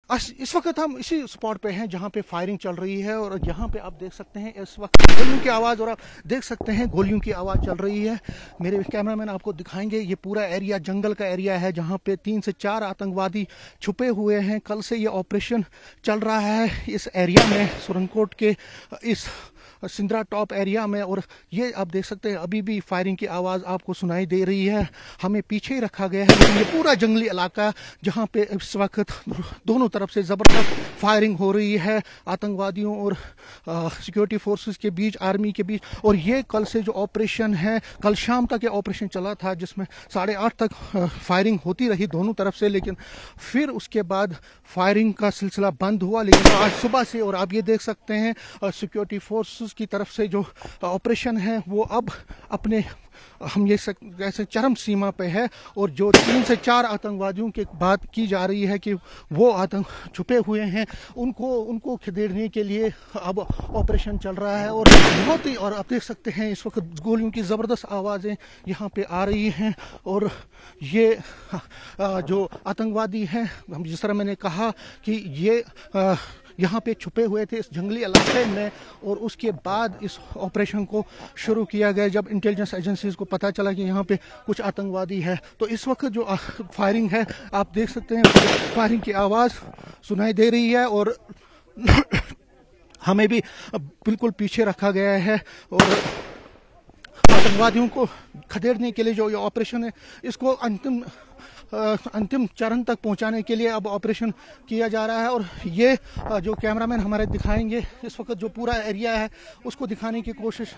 इस वक्त हम इसी स्पॉट पे हैं जहां पे फायरिंग चल रही है और यहां पे आप देख सकते हैं इस वक्त गोलियों की आवाज़, और आप देख सकते हैं गोलियों की आवाज़ चल रही है। मेरे कैमरामैन आपको दिखाएंगे ये पूरा एरिया जंगल का एरिया है जहां पे 3 से 4 आतंकवादी छुपे हुए हैं। कल से ये ऑपरेशन चल रहा है इस एरिया में, सुरनकोट के इस सिंद्रा टॉप एरिया में, और ये आप देख सकते हैं अभी भी फायरिंग की आवाज़ आपको सुनाई दे रही है। हमें पीछे ही रखा गया है, लेकिन ये पूरा जंगली इलाका जहाँ पे इस वक्त दोनों तरफ से ज़बरदस्त फायरिंग हो रही है आतंकवादियों और सिक्योरिटी फोर्सेस के बीच, आर्मी के बीच। और ये कल से जो ऑपरेशन है, कल शाम तक ये ऑपरेशन चला था जिसमें 8:30 तक फायरिंग होती रही दोनों तरफ से, लेकिन फिर उसके बाद फायरिंग का सिलसिला बंद हुआ। लेकिन आज सुबह से, और आप ये देख सकते हैं सिक्योरिटी फोर्सेस की तरफ से जो ऑपरेशन है वो अब अपने हम ये ऐसे चरम सीमा पे है, और जो 3 से 4 आतंकवादियों की बात की जा रही है कि वो आतंक छुपे हुए हैं, उनको खदेड़ने के लिए अब ऑपरेशन चल रहा है। और बहुत ही, और आप देख सकते हैं इस वक्त गोलियों की ज़बरदस्त आवाज़ें यहाँ पे आ रही हैं। और ये जो आतंकवादी हैं, जिस तरह मैंने कहा कि ये यहाँ पे छुपे हुए थे इस जंगली इलाके में, और उसके बाद इस ऑपरेशन को शुरू किया गया जब इंटेलिजेंस एजेंसीज को पता चला कि यहाँ पे कुछ आतंकवादी है। तो इस वक्त जो फायरिंग है आप देख सकते हैं, फायरिंग की आवाज़ सुनाई दे रही है, और हमें भी बिल्कुल पीछे रखा गया है। और आतंकवादियों को खदेड़ने के लिए जो ये ऑपरेशन है, इसको अंतिम चरण तक पहुंचाने के लिए अब ऑपरेशन किया जा रहा है। और ये जो कैमरामैन हमारे दिखाएंगे इस वक्त जो पूरा एरिया है उसको दिखाने की कोशिश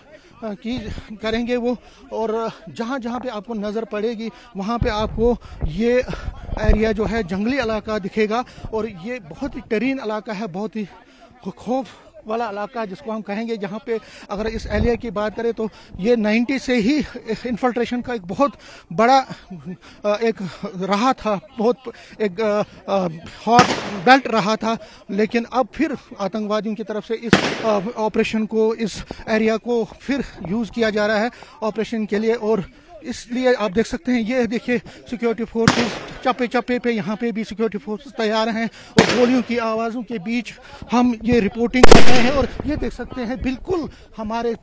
करेंगे वो, और जहां जहां पे आपको नज़र पड़ेगी वहां पे आपको ये एरिया जो है जंगली इलाका दिखेगा। और ये बहुत ही टेरीन इलाका है, बहुत ही खौफ वाला इलाका जिसको हम कहेंगे, जहाँ पे अगर इस एरिया की बात करें तो ये 90 से ही इन्फिल्ट्रेशन का एक बहुत बड़ा एक रहा था, बहुत एक हॉट बेल्ट रहा था। लेकिन अब फिर आतंकवादियों की तरफ से इस ऑपरेशन को, इस एरिया को फिर यूज़ किया जा रहा है ऑपरेशन के लिए। और इसलिए आप देख सकते हैं, ये देखिए सिक्योरिटी फोर्सेस चप्पे चप्पे पे, यहाँ पे भी सिक्योरिटी फोर्सेस तैयार हैं, और गोलियों की आवाज़ों के बीच हम ये रिपोर्टिंग कर रहे हैं। और ये देख सकते हैं बिल्कुल हमारे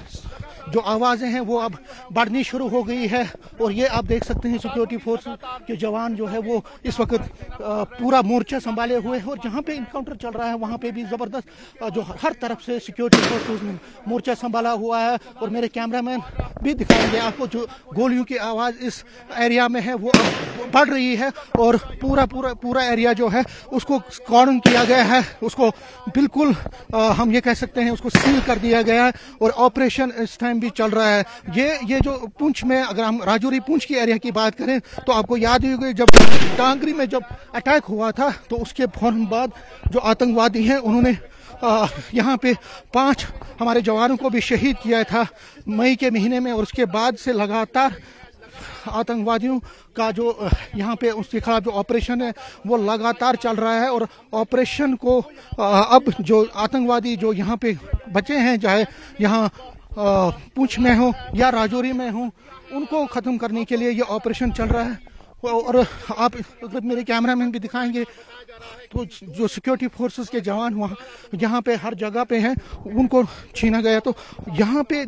जो आवाज़ें हैं वो अब बढ़नी शुरू हो गई है। और ये आप देख सकते हैं सिक्योरिटी फोर्स के जवान जो है वो इस वक्त पूरा मोर्चा संभाले हुए हैं, और जहाँ पे इनकाउंटर चल रहा है वहाँ पे भी ज़बरदस्त जो हर तरफ से सिक्योरिटी फोर्स मोर्चा संभाला हुआ है। और मेरे कैमरामैन भी दिखाएंगे आपको जो गोलियों की आवाज़ इस एरिया में है वो अब बढ़ रही है, और पूरा एरिया जो है उसको कॉर्डन किया गया है, उसको बिल्कुल हम ये कह सकते हैं उसको सील कर दिया गया है। और ऑपरेशन इस टाइम भी चल रहा है। ये जो पुंछ में, अगर हम राजौरी पुंछ की एरिया की बात करें तो आपको याद ही होगी जब टांगरी में जब अटैक हुआ था तो उसके फौरन बाद जो आतंकवादी हैं उन्होंने यहाँ पे 5 हमारे जवानों को भी शहीद किया था मई के महीने में। और उसके बाद से लगातार आतंकवादियों का जो यहाँ पे उसके खिलाफ जो ऑपरेशन है वो लगातार चल रहा है। और ऑपरेशन को अब जो आतंकवादी जो यहाँ पे बचे हैं, चाहे यहाँ पुंछ में हो या राजौरी में हो, उनको ख़त्म करने के लिए ये ऑपरेशन चल रहा है। और आप अगर मेरे कैमरामैन भी दिखाएंगे तो जो सिक्योरिटी फोर्सेस के जवान वहाँ यहाँ पे हर जगह पे हैं, उनको छीना गया। तो यहाँ पे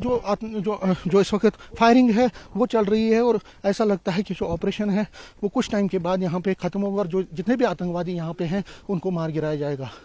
जो इस वक्त फायरिंग है वो चल रही है, और ऐसा लगता है कि जो ऑपरेशन है वो कुछ टाइम के बाद यहाँ पे ख़त्म होगा, और जो जितने भी आतंकवादी यहाँ पे हैं उनको मार गिराया जाएगा।